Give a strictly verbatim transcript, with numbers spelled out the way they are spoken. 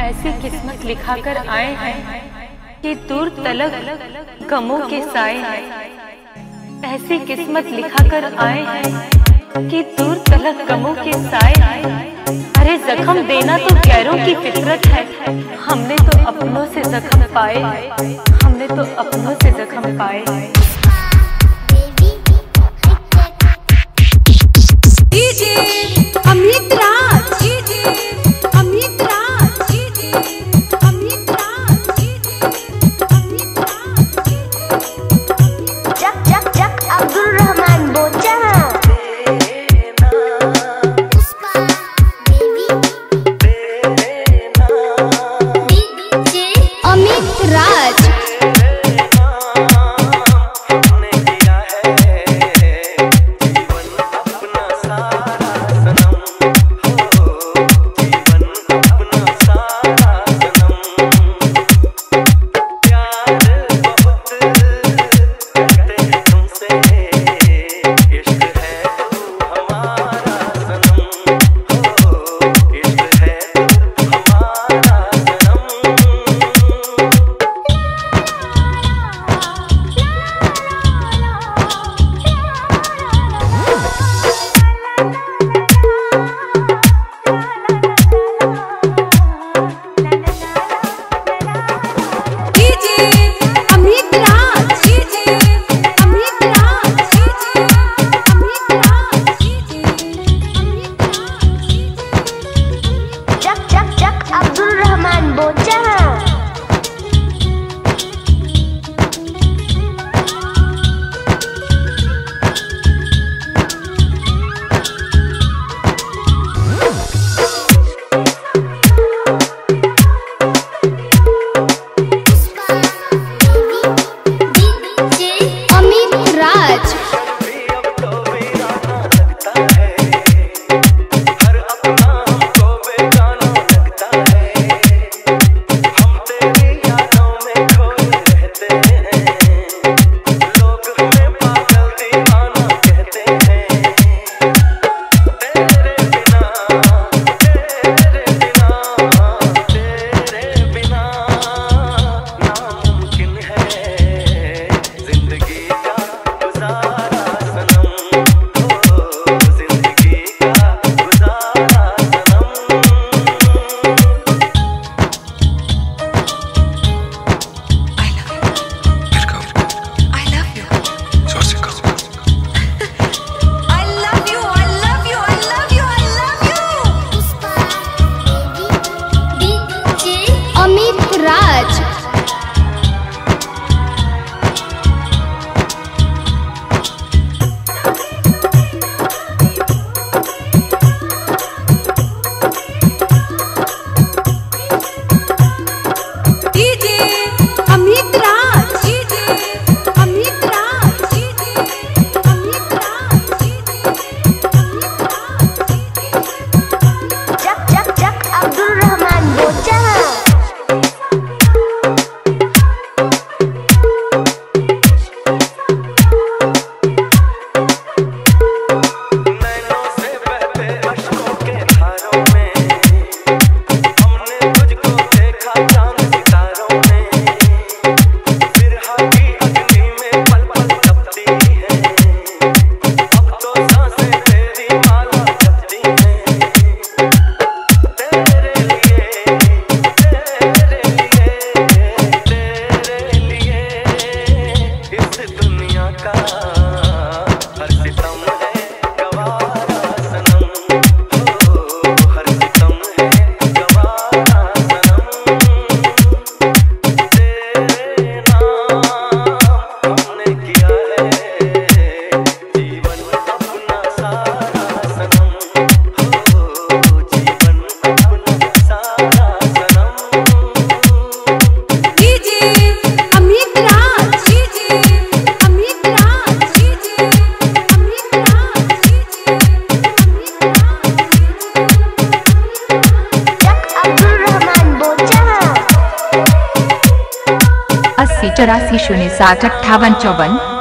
ऐसी किस्मत लिखा कर आए हैं कि दूर तलक गमों के साए हैं। ऐसी किस्मत लिखा कर आए हैं कि दूर तलक गमों के साए हैं। अरे जख्म देना तो गैरों की फितरत है, हमने तो अपनों से जख्म पाए, हमने तो अपनों से जख्म पाए। अमित राज, अमित राज, अमित राज, अमित राज। जक जक जक अब्दुल रहमान बोचा। अमित राज। चौरासी शून्य साठ अट्ठावन चौवन।